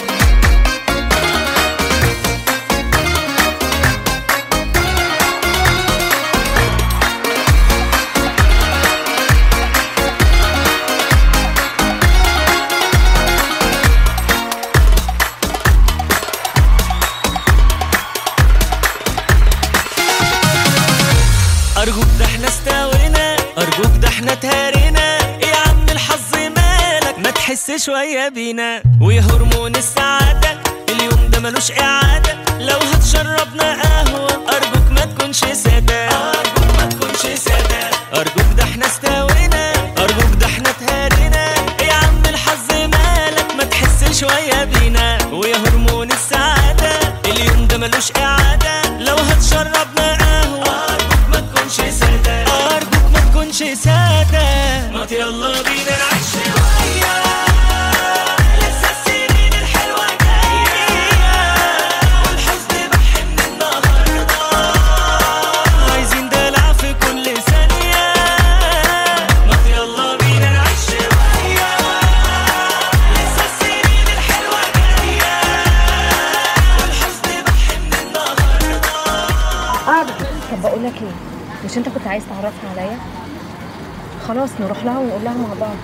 أرجوك ده احنا استوينا، أرجوك ده احنا تهارينا، إيه يا عم الحظ مالك ما تحس شوية بينا، ويا هرمون السعادة اليوم ده ملوش إعادة، لو هتشربنا قهوة أرجوك ما تكونش سادة، أرجوك ما تكونش سادة. أرجوك ده احنا استوينا، أرجوك ده احنا تهارينا، إيه يا عم الحظ مالك ما تحس شوية بينا، ويا هرمون السعادة اليوم ده ملوش إعادة، لو هتشربنا قهوة أرجوك ما تكونش سادة، أرجوك ما تكونش سادة. ما يلا بينا نعيش شوية، لسه السنين الحلوة جاية، والحزن بحن النهاردة، عايزين دلع في كل ثانية. ما يلا بينا نعيش شوية، لسه السنين الحلوة جاية، والحزن بحن النهاردة. طب بقول لك ايه، مش انت كنت عايز تعرفها عليا؟ خلاص نروح لها ونقول لها مع بعض.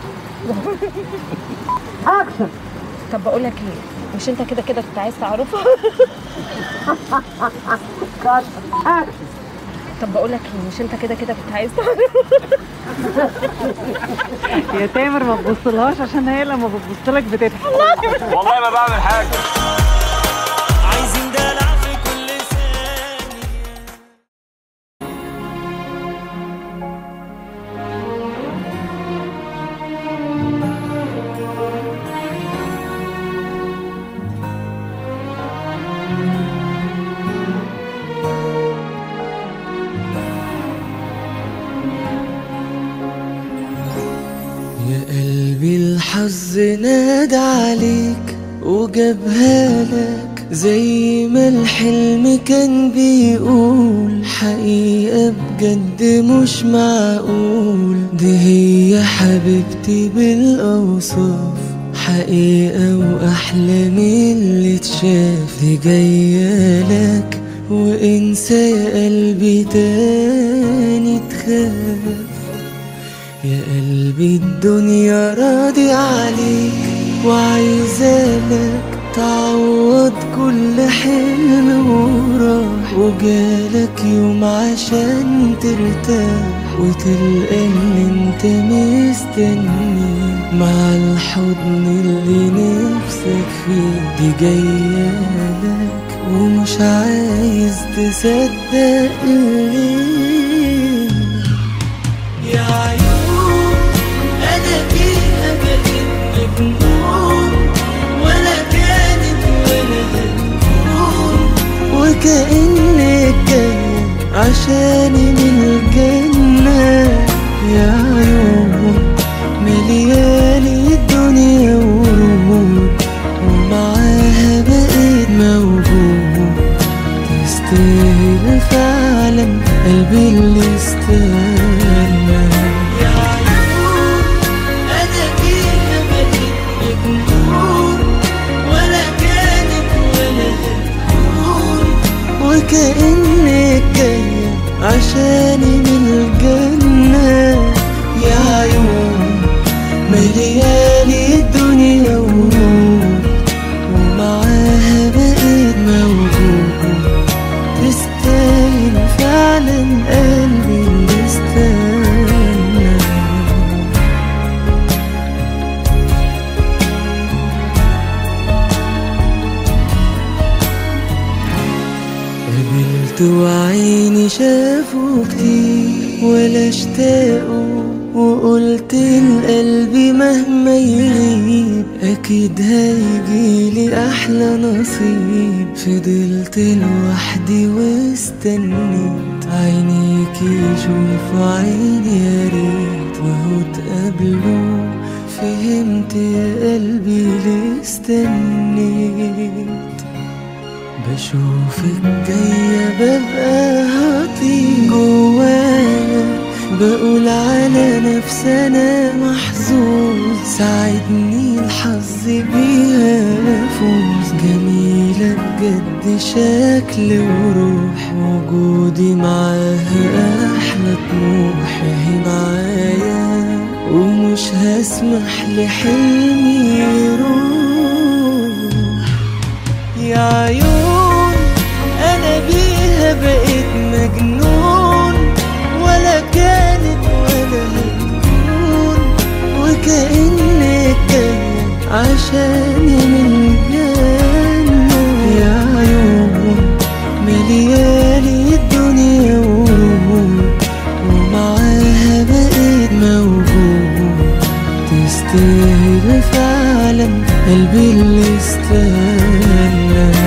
اكشن. طب بقول لك ايه، مش انت كده كده كنت عايز تعرفها؟ اكشن. طب بقول لك ايه، مش انت كده كده كنت عايز تعرفها؟ يا تامر ما تبصلهاش عشان هي لما بتبصلك بتضحك. والله ما بعمل حاجة. عايزين دلع في كل ثانية. يا قلبي الحظ نادى عليك وجابها لك، زي ما الحلم كان بيقول، حقيقة بجد مش معقول، دي هي حبيبتي بالأوصاف، حقيقة وأحلى من اللي اتشاف، دي جاية لك وانسى يا قلبي تاني تخاف. يا قلبي الدنيا راضي عليك، وعايزالك تعوض كل حلم وراح، وجالك يوم عشان ترتاح وتلقى ان انت مستني مع الحضن اللي نفسك فيه. دي جايالك ومش عايز تصدق ليه. يا عيون انا فيها بقيت مجنون، ولا كانت ولا هتكون، وكأنك جاية عشاني من الجنة. يا عيون مليالي الدنيا ورود، ومعاها بقيت موجود. تستاهل فعلا قلبي اللي استنى. يا عيون أنا فيها بقيت مجنون، ولا كانت ولا هتكون، وكأنك جاية عشاني من الجنة. يا عيون مليالي الدنيا ورود، ومعاها بقيت موجود. تستاهل فعلا قلبي اللي استنى. قابلت وعيني شافوا كتير ولا اشتاقوا، وقلت لقلبي مهما يغيب أكيد هيجيلي أحلى نصيب. فضلت لوحدي واستنيت عينيكي يشوفوا عيني يا ريت، وهو اتقابلوا فهمت يا قلبي ليه استنيت. بشوفك جاية ببقى هطير جوايا، بقول على نفسي أنا محظوظ. ساعدني الحظ بيها أفوز، جميلة بجد شكل وروح، وجودي معاها أحلى طموح. هي معايا ومش هسمح لحلمي يروح. يا عيون أنا بيها بقيت مجنون، ولا كانت ولا هتكون، وكأنك جاية عشاني من الجنة. يا عيون مليالي الدنيا ورود، ومعاها بقيت موجود. تستاهل فعلا قلبي اللي استنى.